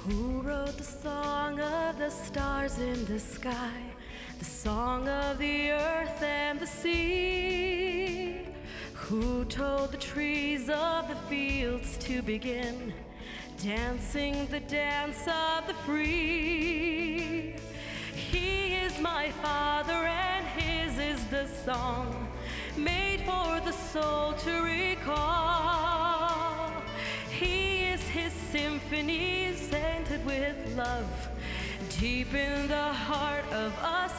Who wrote the song of the stars in the sky, the song of the earth and the sea? Who told the trees of the fields to begin dancing the dance of the free? He is my Father and His is the song made for the soul to recall. He is His symphony sainted with love deep in the heart of us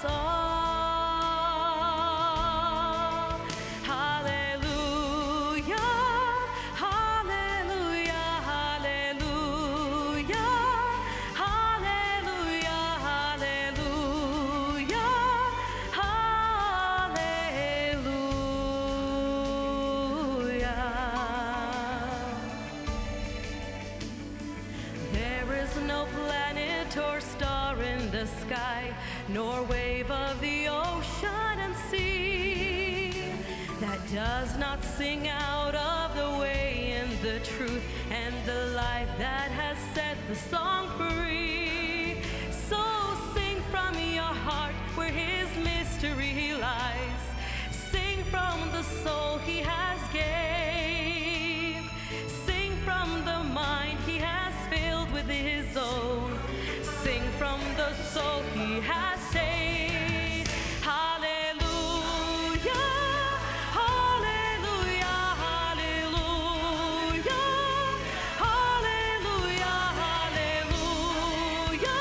all. Hallelujah, hallelujah, hallelujah, hallelujah, hallelujah, hallelujah. There is no planet or star in the sky, nor wave of the ocean and sea that does not sing out of the way in the truth and the life that has set the song free. So sing from your heart where His mystery lies. Sing from the soul He has gave. Sing from the mind He has filled with His own. Sing from the soul He has saved. Hallelujah, hallelujah, hallelujah, hallelujah, hallelujah,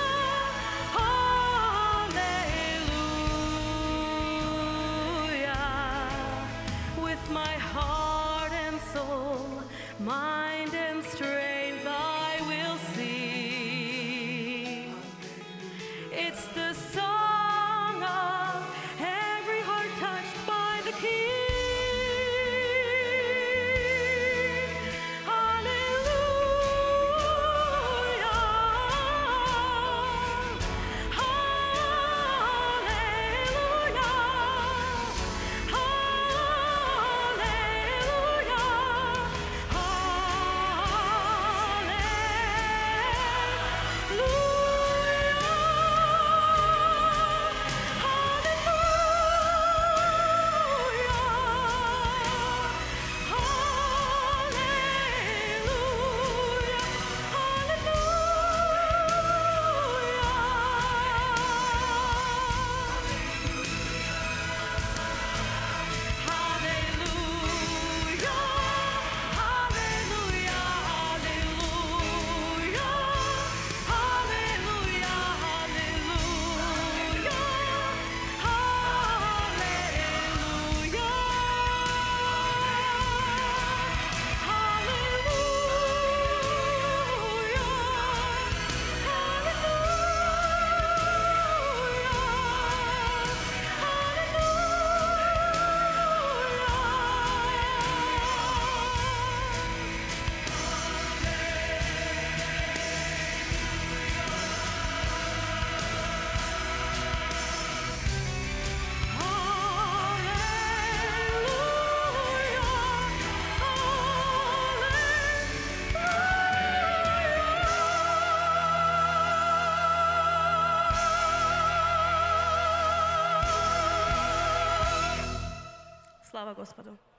hallelujah. With my heart and soul, mind and strength I will sing. It's the song of every heart touched by the King. Hallelujah, hallelujah, Slava Gospodu.